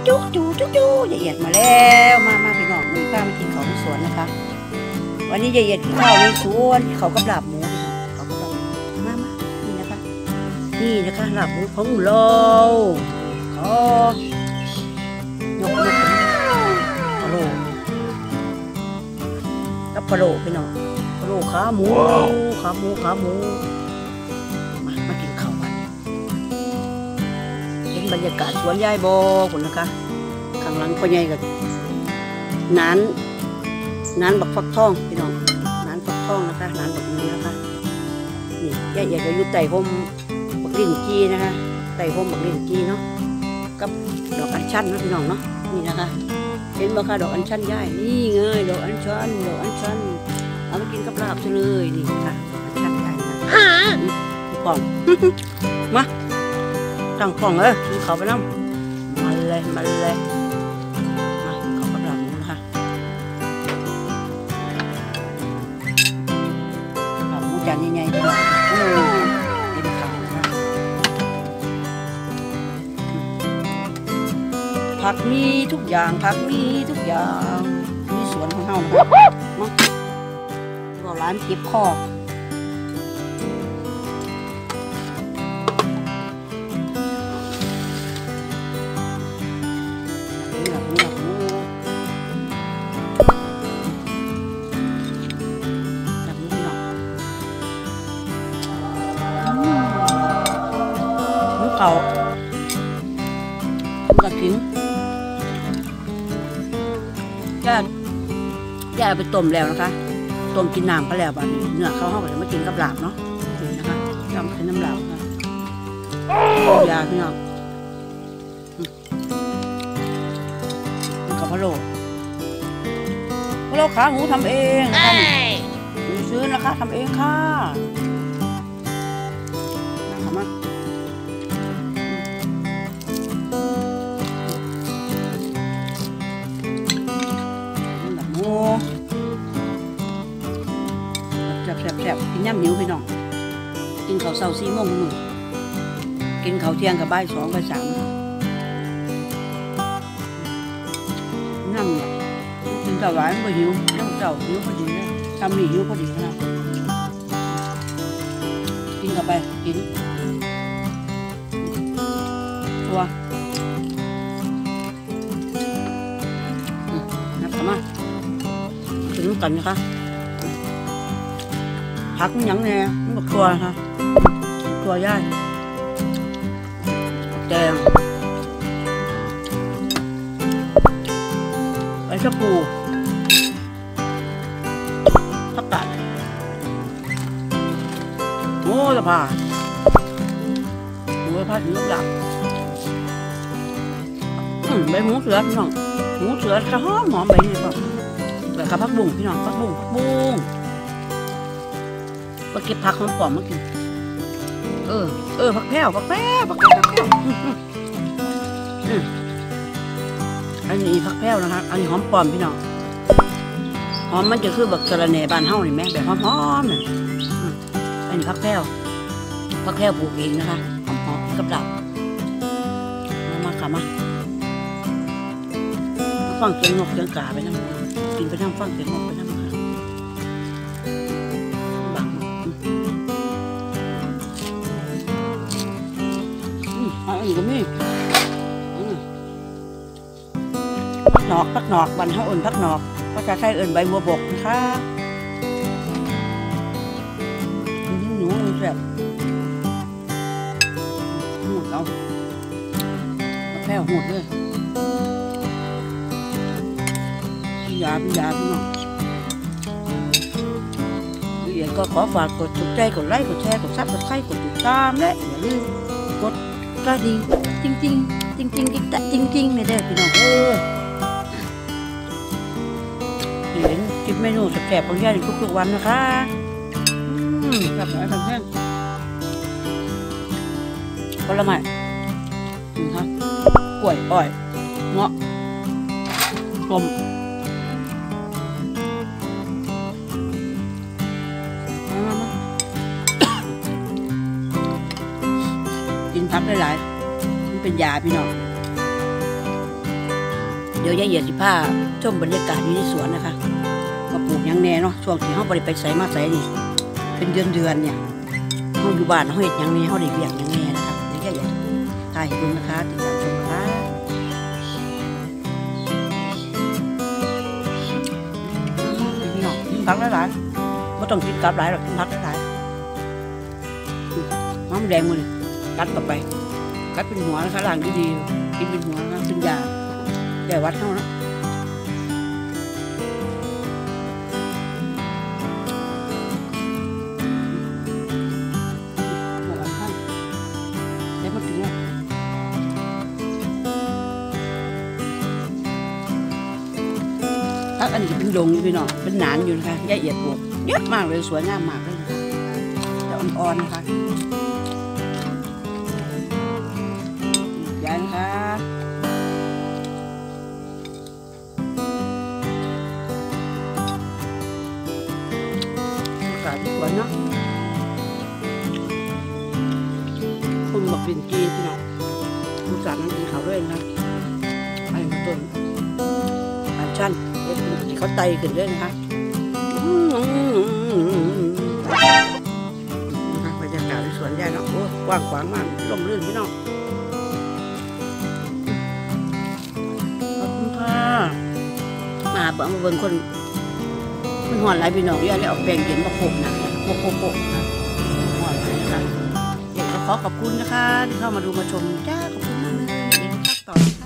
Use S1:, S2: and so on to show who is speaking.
S1: จุ๊จูจุ๊จูยายเอียดมาแล้วมาพี่น้องมีข้าวมากินเขาที่สวนนะคะวันนี้ยายเอียดกินข้าวในสวนเขากับลาบหมูเขากับลาบมานี่นะคะลาบหมูของเราขอยกพะโล้กับพะโล้พี่น้องพะโล้ขาหมูมากินข้าวกันเห็นบรรยากาศสวนยายโบคุณนะคะข้างหลังพ่อใหญ่กับนานบักฟักทองพี่น้องนานฟักทองนะคะนานบักนี้นะคะนี่ยายก็อยู่ใต้ห่มบักลิ้นจีนะคะใต้ห่มบักลิ้นจีเนาะกับดอกอัญชันนะพี่น้องเนาะนี่นะคะเห็นบ่คะดอกอัญชันยายนี่ไงดอกอัญชันเอามากินกับลาบซะเลยนี่ค่ะอัญชันยายนะกล่องมาตั้งกล่องกินเขาไปน้ำมันเลยมาเขากับลาบนะคะลาบหมูจานใหญ่ๆพี่น้องกินข้าวนะคะผักมีทุกอย่างมีสวนของเรามาก็ร้านเก็บข้อเขากระถิ่นย่าไปต้มแล้วนะคะต้มกินน้ำก็แล้วบัดนี้เนื้อเขาเข้าไปมากินกับลาบเนาะนี่นะคะยำเป็นน้ำลาบนะยาพี่น้องกับพะโล้ขาหมูทำเองนะคะซื้อนะคะทำเองค่ะมาแซ่บกินย่ำเหนียวพี่น้องกินข้าวเช้า4 โมงมื้อกินข้าวเที่ยงกับบ่าย 2 บ่าย 3น้ำกินข้าวหวานบ่หิวน้ำเจ้าหิวพอดีนะทำนี่หิวพอดีนะกินกับไปกินชัวนับกันมาถึงกันนะคะผักมันยังไงมันบักตัวนะคะตัวย่ายแดงไอ้ชะพูผักกาดโอ้ละผ่าถึงหลับใบหมูเสือพี่น้องหมูเสือจะหอมใบนี่ป่ะแบบกับผักบุ้งพี่น้องผักบุ้งมาเก็บผักหอมปลอมมากินผักแพร่วอันนี้ผักแพร่วนะคะอันนี้หอมปลอมพี่น้องหอมมันจะคือแบบสะระแหน่บานเฮานี่แม่แบบหอมเนี่ยอันนี้ผักแพร่วปลูกเองนะคะหอมกับดาบมาค่ะมาฟังเสียงนกเสียงกาไปนั่งกินไปนั่งฟังเสียงนกไปนั่งอีกก็มีพักหนอกบันเฮาเอิญพักหนอกภาษาไทยเอิญใบบัวบกนะคะหนูแบบหูดเอาแพ้หูดเลยพี่ยาพี่น้องเดี๋ยวก็ขอฝากกดถูกใจกดไลค์กดแชร์กดซับกดไลค์กดติดตามและอย่าลืมกดกระดิ่งจริงไม่ได้พี่น้องเห็นคลิปเมนูแซ่บๆของย่าในทุกๆวันนะคะแบบไหนทำแห้งผลไม้นะคะกล้วยอ้อยเงาะส้มกินพักหลายๆมันเป็นยาพี่น้องเดี๋ยวยายเอียดสิพาชมบรรยากาศอยู่ในสวนนะคะมาปลูกยังแน่เนาะช่วงที่เขาไปใส่มาใส่นี่เป็นเดือนเนี่ยเขาอยู่บ้านเขาเห็ดยังแน่เขาได้เบียกยังแน่นะคะเดี๋ยวยายเอียดถ่ายให้ดูนะคะติดตามชมค่ะนี่เนาะกินผักหลายๆไม่ต้องกินกับหลายหรอกกินผักหลายๆน้ำแดงมันกัดต่อไปกัดเป็นหัวนะคะล้างดีๆกินเป็นหัวนะเป็นยาแก้วัดเท่านะหัวอันข้างแล้วมันถึงพักอันนี้เป็นดงอยู่พี่น้องเป็นหนานอยู่นะคะยายเอียดปลูกเยอะมากเลยสวยงามมากเลยนะคะจะอ่อนๆนะคะยังค่ะอากาศสวยเนาะคุณบอกเป็นจีนพี่น้องคุณสั่งนั่นกินเขาด้วยนะไอ้ต้นอันชันเด็กที่เขาไต่ขึ้นด้วยนะคะบรรยากาศสวนใหญ่เนาะโอ้กว้างขวางมากร่มรื่นพี่น้องมาเบิ่งคนมันหอนหลายพี่น้องย่าเลยออกแบ่งเย็นมาโขกนะโขกนะหอนหลายนะคะเด็กก็ขอขอบคุณนะคะที่เข้ามาดูมาชมจ้าขอบคุณมากเลยเดี๋ยวพักต่อ